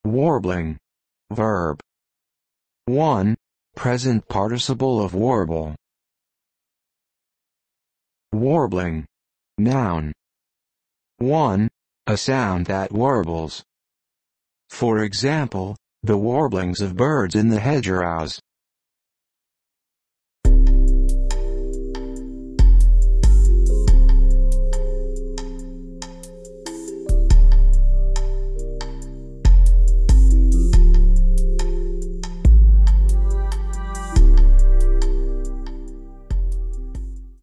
Warbling. Verb. 1. Present participle of warble. Warbling. Noun. 1. A sound that warbles. For example, the warblings of birds in the hedgerows.